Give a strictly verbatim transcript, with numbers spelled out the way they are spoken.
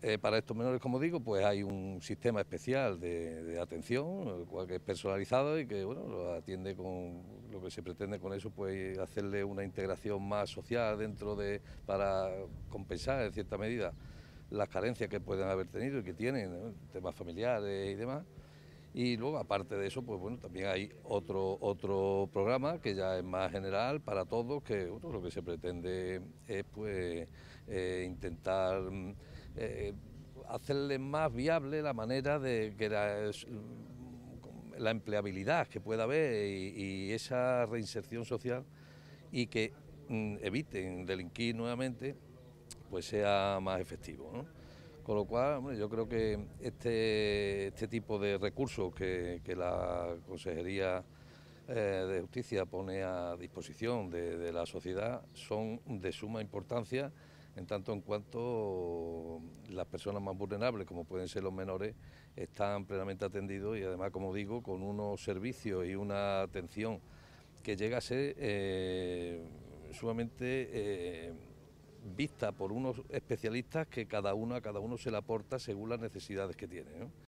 Eh, para estos menores, como digo, pues hay un sistema especial de, de atención, el cual que es personalizado y que bueno, lo atiende con lo que se pretende con eso, pues hacerle una integración más social dentro de, para compensar en cierta medida las carencias que pueden haber tenido y que tienen, ¿no? Temas familiares y demás. Y luego, aparte de eso, pues bueno, también hay otro, otro programa que ya es más general para todos, que bueno, lo que se pretende es pues eh, intentar eh, hacerle más viable la manera de que la, la empleabilidad que pueda haber y, y esa reinserción social y que mm, eviten delinquir nuevamente, pues sea más efectivo, ¿no? Con lo cual, hombre, yo creo que este, este tipo de recursos que, que la Consejería eh, de Justicia pone a disposición de, de la sociedad son de suma importancia en tanto en cuanto las personas más vulnerables, como pueden ser los menores, están plenamente atendidos y además, como digo, con unos servicios y una atención que llega a ser eh, sumamente eh, vista por unos especialistas que cada uno a cada uno se le aporta según las necesidades que tiene, ¿no?